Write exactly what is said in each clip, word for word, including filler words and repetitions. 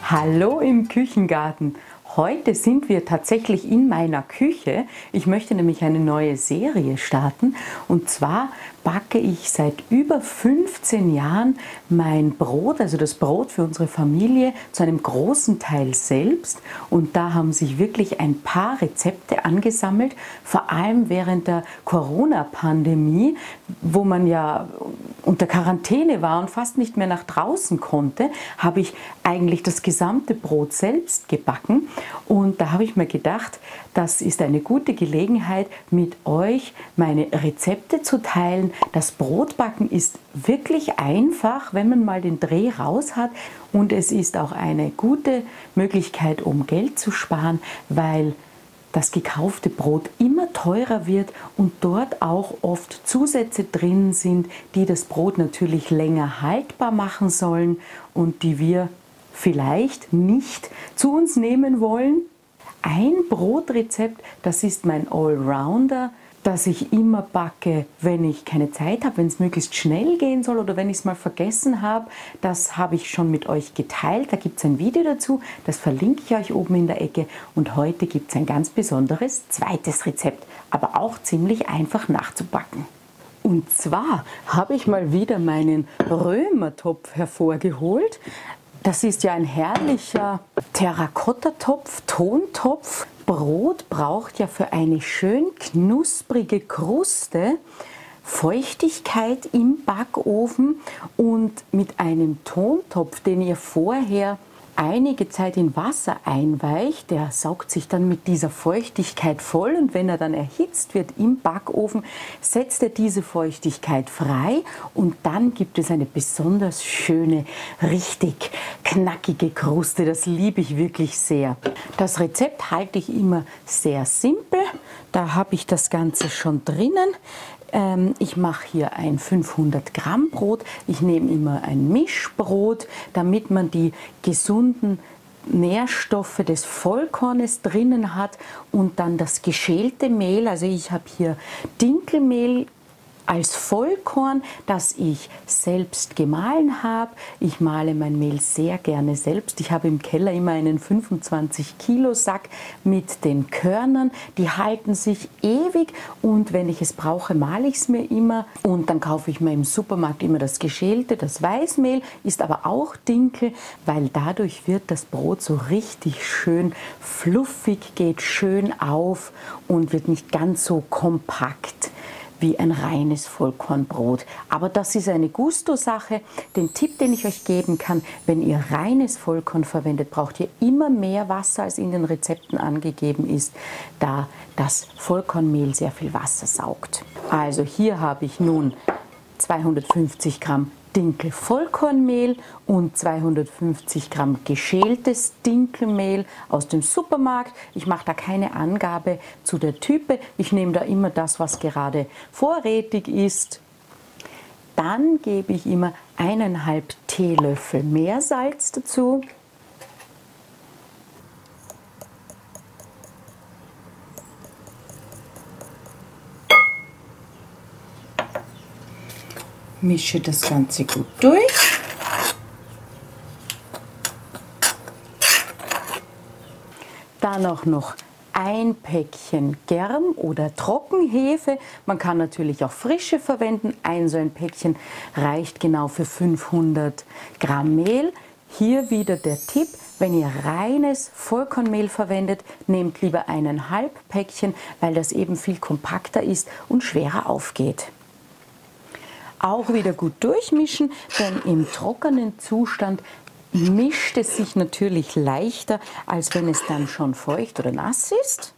Hallo im Küchengarten. Heute sind wir tatsächlich in meiner Küche. Ich möchte nämlich eine neue Serie starten und zwar backe ich seit über fünfzehn Jahren mein Brot, also das Brot für unsere Familie, zu einem großen Teil selbst. Und da haben sich wirklich ein paar Rezepte angesammelt, vor allem während der Corona-Pandemie, wo man ja unter Quarantäne war und fast nicht mehr nach draußen konnte, habe ich eigentlich das gesamte Brot selbst gebacken. Und da habe ich mir gedacht, das ist eine gute Gelegenheit, mit euch meine Rezepte zu teilen. Das Brotbacken ist wirklich einfach, wenn man mal den Dreh raus hat. Und es ist auch eine gute Möglichkeit, um Geld zu sparen, weil das gekaufte Brot immer teurer wird und dort auch oft Zusätze drin sind, die das Brot natürlich länger haltbar machen sollen und die wir vielleicht nicht zu uns nehmen wollen. Ein Brotrezept, das ist mein Allrounder, das ich immer backe, wenn ich keine Zeit habe, wenn es möglichst schnell gehen soll oder wenn ich es mal vergessen habe. Das habe ich schon mit euch geteilt. Da gibt es ein Video dazu, das verlinke ich euch oben in der Ecke. Und heute gibt es ein ganz besonderes zweites Rezept, aber auch ziemlich einfach nachzubacken. Und zwar habe ich mal wieder meinen Römertopf hervorgeholt. Das ist ja ein herrlicher Terrakottatopf, Tontopf. Brot braucht ja für eine schön knusprige Kruste Feuchtigkeit im Backofen, und mit einem Tontopf, den ihr vorher einige Zeit in Wasser einweicht, der saugt sich dann mit dieser Feuchtigkeit voll, und wenn er dann erhitzt wird im Backofen, setzt er diese Feuchtigkeit frei und dann gibt es eine besonders schöne, richtig knackige Kruste. Das liebe ich wirklich sehr. Das Rezept halte ich immer sehr simpel. Da habe ich das Ganze schon drinnen. Ich mache hier ein fünfhundert Gramm Brot. Ich nehme immer ein Mischbrot, damit man die gesunden Nährstoffe des Vollkornes drinnen hat, und dann das geschälte Mehl. Also ich habe hier Dinkelmehl als Vollkorn, das ich selbst gemahlen habe. Ich mahle mein Mehl sehr gerne selbst. Ich habe im Keller immer einen fünfundzwanzig Kilo Sack mit den Körnern. Die halten sich ewig, und wenn ich es brauche, mahle ich es mir immer. Und dann kaufe ich mir im Supermarkt immer das geschälte, das Weißmehl, ist aber auch Dinkel, weil dadurch wird das Brot so richtig schön fluffig, geht schön auf und wird nicht ganz so kompakt wie ein reines Vollkornbrot. Aber das ist eine Gusto-Sache. Den Tipp, den ich euch geben kann: wenn ihr reines Vollkorn verwendet, braucht ihr immer mehr Wasser, als in den Rezepten angegeben ist, da das Vollkornmehl sehr viel Wasser saugt. Also hier habe ich nun zweihundertfünfzig Gramm Dinkel Vollkornmehl und zweihundertfünfzig Gramm geschältes Dinkelmehl aus dem Supermarkt. Ich mache da keine Angabe zu der Type. Ich nehme da immer das, was gerade vorrätig ist. Dann gebe ich immer eineinhalb Teelöffel Meersalz dazu. Mische das Ganze gut durch. Dann auch noch ein Päckchen Germ- oder Trockenhefe. Man kann natürlich auch frische verwenden. Ein so ein Päckchen reicht genau für fünfhundert Gramm Mehl. Hier wieder der Tipp: wenn ihr reines Vollkornmehl verwendet, nehmt lieber eineinhalb Päckchen, weil das eben viel kompakter ist und schwerer aufgeht. Auch wieder gut durchmischen, denn im trockenen Zustand mischt es sich natürlich leichter, als wenn es dann schon feucht oder nass ist.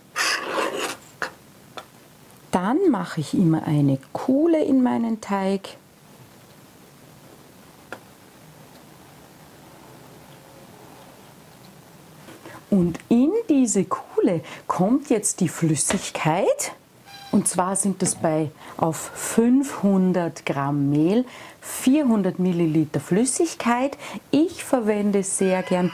Dann mache ich immer eine Kuhle in meinen Teig. Und in diese Kuhle kommt jetzt die Flüssigkeit. Und zwar sind es bei auf fünfhundert Gramm Mehl vierhundert Milliliter Flüssigkeit. Ich verwende sehr gern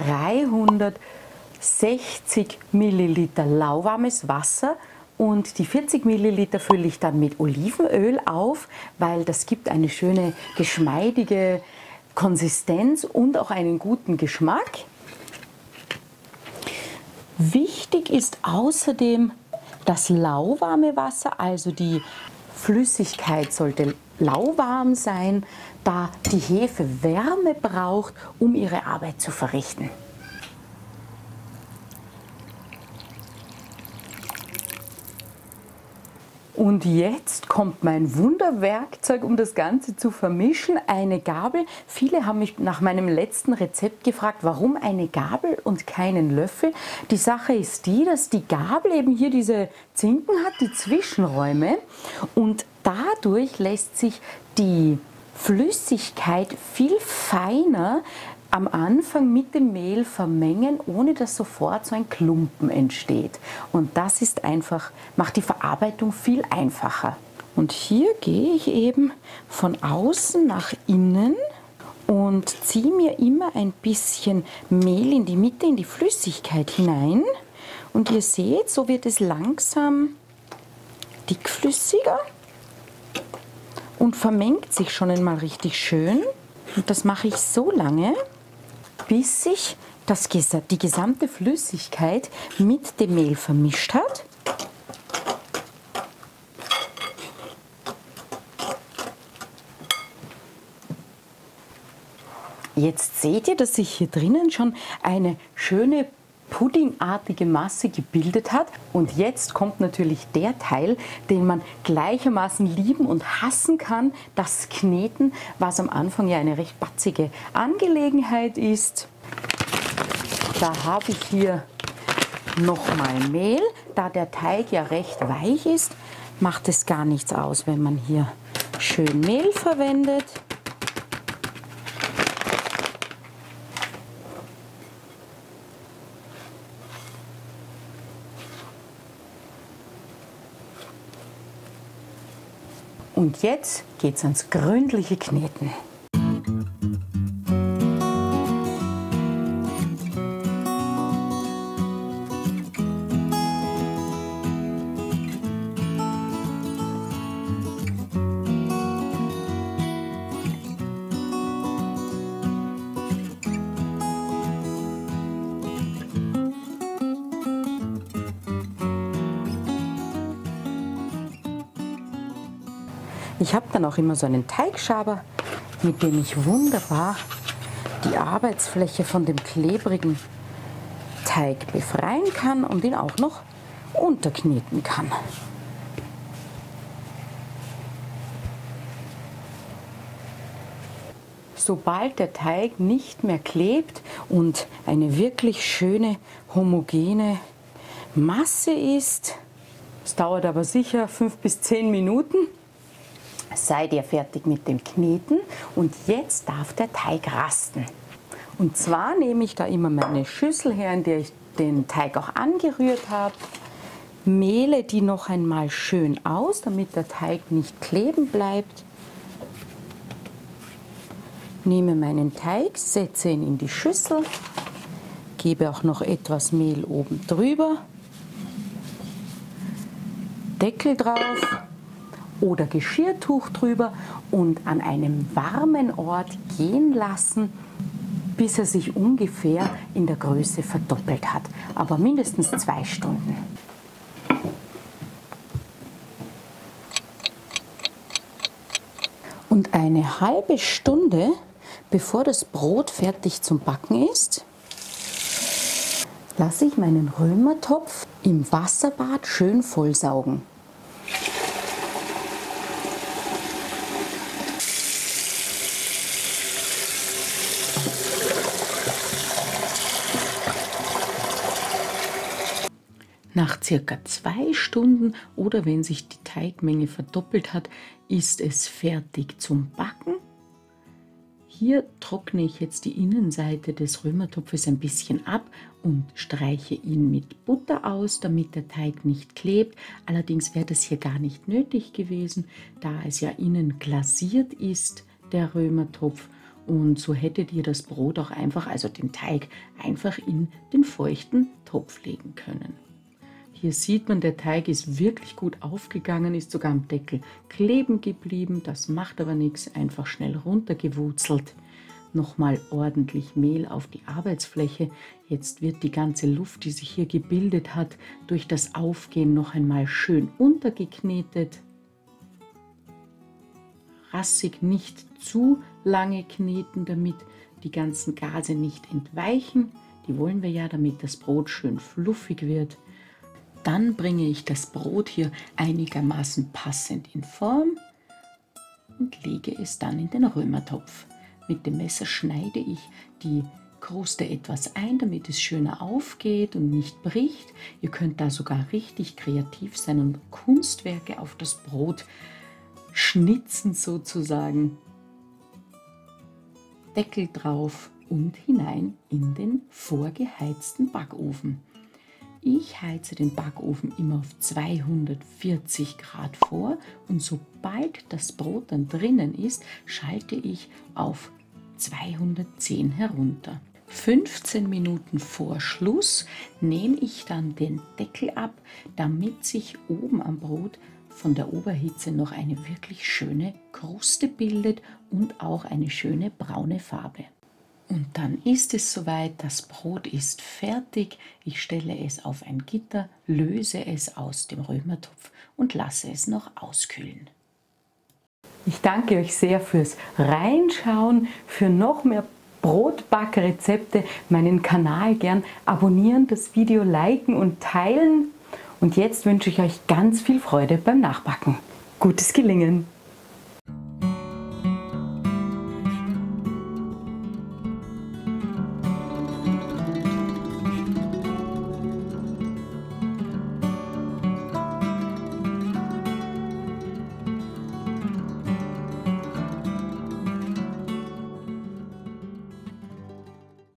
dreihundertsechzig Milliliter lauwarmes Wasser, und die vierzig Milliliter fülle ich dann mit Olivenöl auf, weil das gibt eine schöne geschmeidige Konsistenz und auch einen guten Geschmack. Wichtig ist außerdem das lauwarme Wasser, also die Flüssigkeit sollte lauwarm sein, da die Hefe Wärme braucht, um ihre Arbeit zu verrichten. Und jetzt kommt mein Wunderwerkzeug, um das Ganze zu vermischen, eine Gabel. Viele haben mich nach meinem letzten Rezept gefragt, warum eine Gabel und keinen Löffel. Die Sache ist die, dass die Gabel eben hier diese Zinken hat, die Zwischenräume, und dadurch lässt sich die Flüssigkeit viel feiner am Anfang mit dem Mehl vermengen, ohne dass sofort so ein Klumpen entsteht. Und das ist einfach, macht die Verarbeitung viel einfacher. Und hier gehe ich eben von außen nach innen und ziehe mir immer ein bisschen Mehl in die Mitte, in die Flüssigkeit hinein. Und ihr seht, so wird es langsam dickflüssiger und vermengt sich schon einmal richtig schön. Und das mache ich so lange, bis sich das, die gesamte Flüssigkeit mit dem Mehl vermischt hat. Jetzt seht ihr, dass sich hier drinnen schon eine schöne puddingartige Masse gebildet hat. Und jetzt kommt natürlich der Teil, den man gleichermaßen lieben und hassen kann, das Kneten, was am Anfang ja eine recht batzige Angelegenheit ist. Da habe ich hier nochmal Mehl. Da der Teig ja recht weich ist, macht es gar nichts aus, wenn man hier schön Mehl verwendet. Und jetzt geht's ans gründliche Kneten. Ich habe dann auch immer so einen Teigschaber, mit dem ich wunderbar die Arbeitsfläche von dem klebrigen Teig befreien kann und ihn auch noch unterkneten kann. Sobald der Teig nicht mehr klebt und eine wirklich schöne, homogene Masse ist, es dauert aber sicher fünf bis zehn Minuten, seid ihr fertig mit dem Kneten und jetzt darf der Teig rasten. Und zwar nehme ich da immer meine Schüssel her, in der ich den Teig auch angerührt habe, mehle die noch einmal schön aus, damit der Teig nicht kleben bleibt, nehme meinen Teig, setze ihn in die Schüssel, gebe auch noch etwas Mehl oben drüber, Deckel drauf oder Geschirrtuch drüber und an einem warmen Ort gehen lassen, bis er sich ungefähr in der Größe verdoppelt hat, aber mindestens zwei Stunden. Und eine halbe Stunde, bevor das Brot fertig zum Backen ist, lasse ich meinen Römertopf im Wasserbad schön vollsaugen. Nach circa zwei Stunden oder wenn sich die Teigmenge verdoppelt hat, ist es fertig zum Backen. Hier trockne ich jetzt die Innenseite des Römertopfes ein bisschen ab und streiche ihn mit Butter aus, damit der Teig nicht klebt. Allerdings wäre das hier gar nicht nötig gewesen, da es ja innen glasiert ist, der Römertopf. Und so hättet ihr das Brot auch einfach, also den Teig, einfach in den feuchten Topf legen können. Hier sieht man, der Teig ist wirklich gut aufgegangen, ist sogar am Deckel kleben geblieben. Das macht aber nichts, einfach schnell runtergewurzelt. nochmal ordentlich Mehl auf die Arbeitsfläche. Jetzt wird die ganze Luft, die sich hier gebildet hat, durch das Aufgehen noch einmal schön untergeknetet. Rassig, nicht zu lange kneten, damit die ganzen Gase nicht entweichen. Die wollen wir ja, damit das Brot schön fluffig wird. Dann bringe ich das Brot hier einigermaßen passend in Form und lege es dann in den Römertopf. Mit dem Messer schneide ich die Kruste etwas ein, damit es schöner aufgeht und nicht bricht. Ihr könnt da sogar richtig kreativ sein und Kunstwerke auf das Brot schnitzen sozusagen. Deckel drauf und hinein in den vorgeheizten Backofen. Ich heize den Backofen immer auf zweihundertvierzig Grad vor und sobald das Brot dann drinnen ist, schalte ich auf zweihundertzehn herunter. fünfzehn Minuten vor Schluss nehme ich dann den Deckel ab, damit sich oben am Brot von der Oberhitze noch eine wirklich schöne Kruste bildet und auch eine schöne braune Farbe. Und dann ist es soweit, das Brot ist fertig. Ich stelle es auf ein Gitter, löse es aus dem Römertopf und lasse es noch auskühlen. Ich danke euch sehr fürs Reinschauen. Für noch mehr Brotbackrezepte meinen Kanal gern abonnieren, das Video liken und teilen. Und jetzt wünsche ich euch ganz viel Freude beim Nachbacken. Gutes Gelingen!